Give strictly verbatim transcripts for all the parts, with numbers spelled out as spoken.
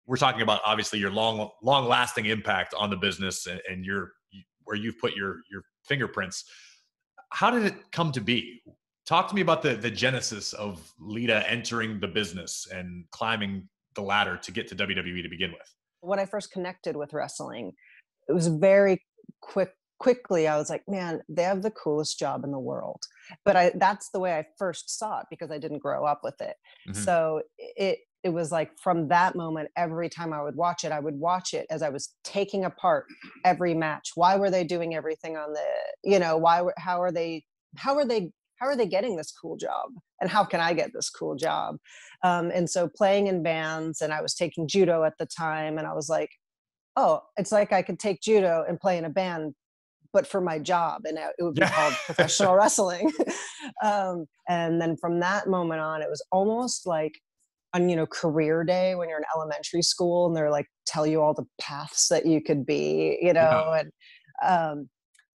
we're talking about obviously your long, long lasting impact on the business and, and your, where you've put your, your fingerprints. How did it come to be? Talk to me about the, the genesis of Lita entering the business and climbing the ladder to get to W W E to begin with. When I first connected with wrestling, it was very quick. Quickly, I was like, man, they have the coolest job in the world. But I, that's the way I first saw it because I didn't grow up with it. Mm-hmm. So it, it was like from that moment, every time I would watch it, I would watch it as I was taking apart every match. Why were they doing everything on the, you know, why, were how are they, how are they, how are they getting this cool job? And how can I get this cool job? Um, and so playing in bands, and I was taking judo at the time. And I was like, oh, it's like I could take judo and play in a band, but for my job, and it would be yeah. called professional wrestling. um, and then from that moment on, it was almost like on, you know, career day when you're in elementary school and they're like, tell you all the paths that you could be, you know, yeah. and um,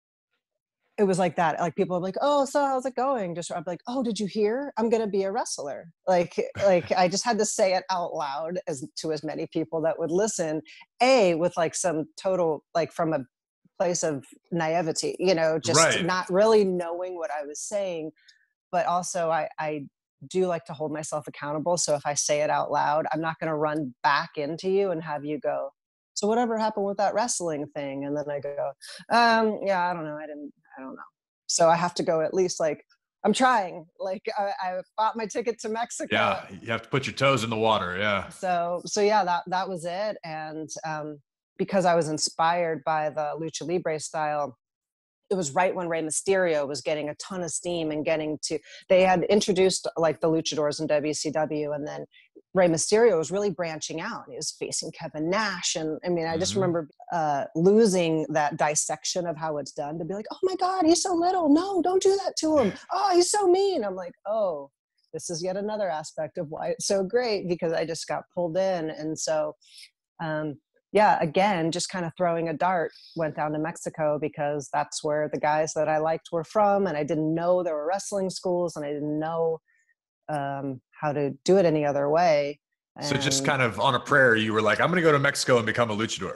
it was like that. Like people are like, oh, so how's it going? Just, I'm like, oh, did you hear? I'm going to be a wrestler. Like, like I just had to say it out loud as to as many people that would listen, A, with like some total, like from a place of naivety, you know, just right. not really knowing what I was saying, but also I, I do like to hold myself accountable. So if I say it out loud, I'm not going to run back into you and have you go, so whatever happened with that wrestling thing? And then I go, um, yeah, I don't know. I didn't, I don't know. So I have to go at least like, I'm trying, like I, I bought my ticket to Mexico. Yeah. You have to put your toes in the water. Yeah. So, so yeah, that, that was it. And, um, because I was inspired by the Lucha Libre style, it was right when Rey Mysterio was getting a ton of steam and getting to, they had introduced like the luchadors in W C W, and then Rey Mysterio was really branching out. He was facing Kevin Nash. And I mean, I just mm-hmm. remember uh, losing that dissection of how it's done to be like, oh my God, he's so little. No, don't do that to him. Oh, he's so mean. I'm like, oh, this is yet another aspect of why it's so great, because I just got pulled in. And so, um, yeah, again, just kind of throwing a dart, went down to Mexico because that's where the guys that I liked were from. And I didn't know there were wrestling schools, and I didn't know um, how to do it any other way. And so just kind of on a prayer, you were like, I'm going to go to Mexico and become a luchador.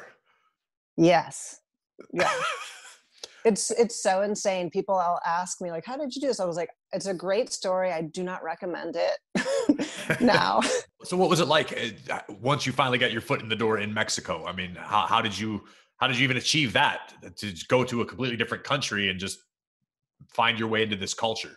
Yes. Yeah. It's, it's so insane. People will ask me like, how did you do this? I was like, it's a great story. I do not recommend it now. So what was it like once you finally got your foot in the door in Mexico? I mean, how, how did you, how did you even achieve that, to go to a completely different country and just find your way into this culture?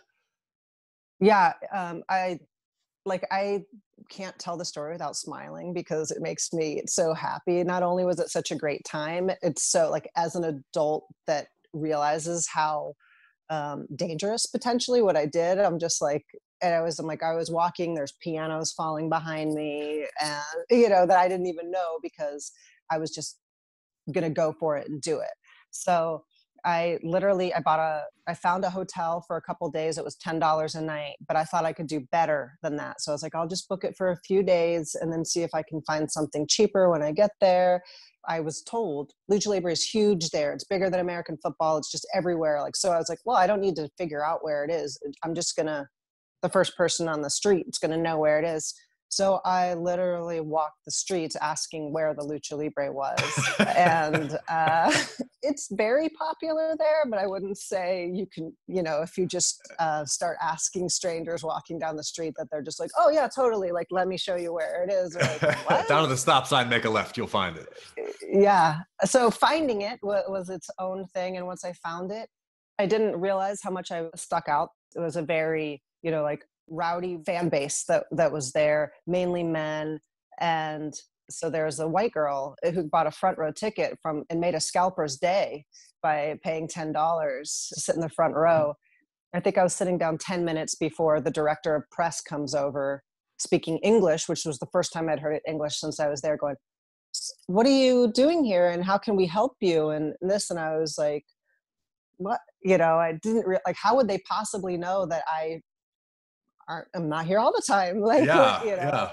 Yeah. Um, I like, I can't tell the story without smiling because it makes me so happy. Not only was it such a great time, it's so like as an adult that realizes how um, dangerous potentially what I did. I'm just like, and I was, I'm like, I was walking, there's pianos falling behind me, and, you know, that I didn't even know because I was just going to go for it and do it. So I literally, I bought a, I found a hotel for a couple of days. It was ten dollars a night, but I thought I could do better than that. So I was like, I'll just book it for a few days and then see if I can find something cheaper when I get there. I was told Lucha Libre is huge there. It's bigger than American football. It's just everywhere. Like, so I was like, well, I don't need to figure out where it is. I'm just going to, the first person on the street is going to know where it is. So I literally walked the streets asking where the Lucha Libre was. and uh, it's very popular there, but I wouldn't say you can, you know, if you just uh, start asking strangers walking down the street that they're just like, oh yeah, totally. Like, let me show you where it is. Or like, what? Down to the stop sign, make a left, you'll find it. Yeah. So finding it w- was its own thing. And once I found it, I didn't realize how much I stuck out. It was a very, you know, like, rowdy fan base that that was there, mainly men. And so there's a white girl who bought a front row ticket from and made a scalper's day by paying ten dollars to sit in the front row. I think I was sitting down ten minutes before the director of press comes over speaking English, which was the first time I'd heard English since I was there, going, what are you doing here and how can we help you and this? And I was like, what? You know, I didn't re- like, how would they possibly know that I aren't, I'm not here all the time. Like, yeah, you know, yeah.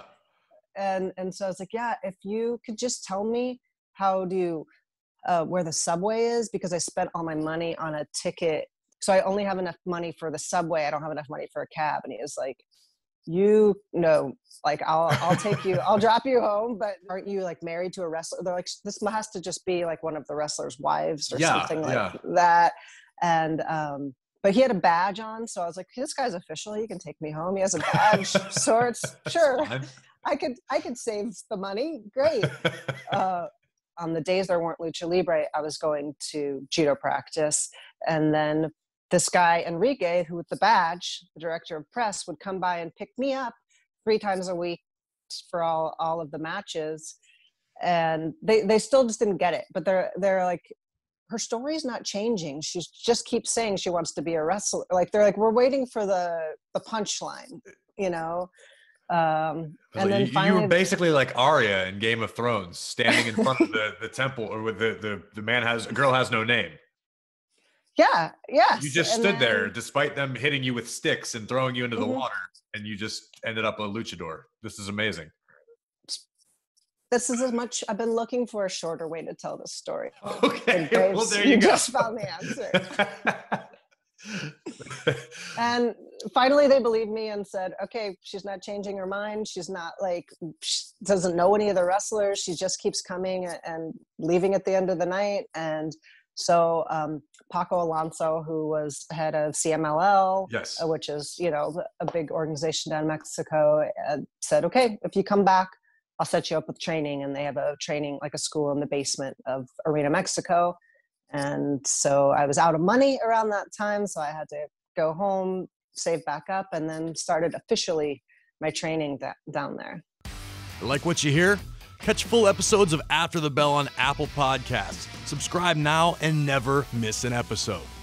and, and so I was like, yeah, if you could just tell me how do you, uh, where the subway is, because I spent all my money on a ticket. So I only have enough money for the subway. I don't have enough money for a cab. And he was like, you know, like I'll I'll take you, I'll drop you home, but aren't you like married to a wrestler? They're like, this has to just be like one of the wrestler's wives or yeah, something like yeah. that. And um, but he had a badge on, so I was like, this guy's official. He can take me home. He has a badge, sorts. Sure, I could I could save the money. Great. Uh, on the days there weren't Lucha Libre, I was going to judo practice, and then this guy Enrique, who with the badge, the director of press, would come by and pick me up three times a week for all, all of the matches. And they, they still just didn't get it, but they're, they're like, her story's not changing. She just keeps saying she wants to be a wrestler. Like, they're like, we're waiting for the, the punchline, you know? Um, and like, then you, finally, you were basically like Arya in Game of Thrones, standing in front of the, the temple, or with the, the, the man has, a girl has no name. Yeah. Yes. You just and stood then, there despite them hitting you with sticks and throwing you into the mm-hmm. water, and you just ended up a luchador. This is amazing. This is as much, I've been looking for a shorter way to tell this story. Okay. Graves, well, there you, you go. just found the answer. And finally they believed me and said, okay, she's not changing her mind. She's not like, she doesn't know any of the wrestlers. She just keeps coming and leaving at the end of the night. And so um, Paco Alonso, who was head of C M L L, yes. uh, which is, you know, a big organization down in Mexico, uh, said, okay, if you come back, I'll set you up with training. And they have a training, like a school in the basement of Arena Mexico. And so I was out of money around that time. So I had to go home, save back up, and then started officially my training da- down there. Like what you hear? Catch full episodes of After the Bell on Apple Podcasts. Subscribe now and never miss an episode.